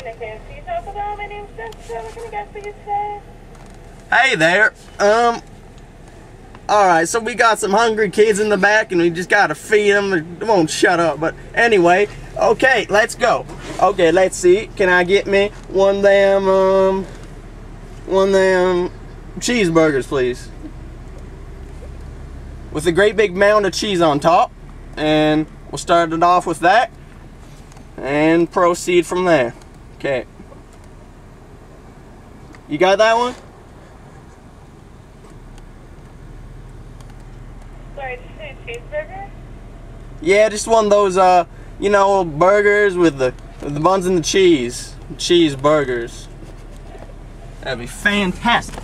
welcome to KFC Taco Bell. My name's Jessica. What can I get for you today? Hey there. Alright, so we got some hungry kids in the back and we just gotta feed them. They won't shut up, but anyway, okay, let's go. Okay, let's see. Can I get me one of them cheeseburgers, please? With a great big mound of cheese on top. And we'll start it off with that and proceed from there. Okay. You got that one? Sorry, did you say cheeseburger? Yeah, just one of those, you know, burgers with the buns and the cheese. Cheeseburgers. That'd be fantastic.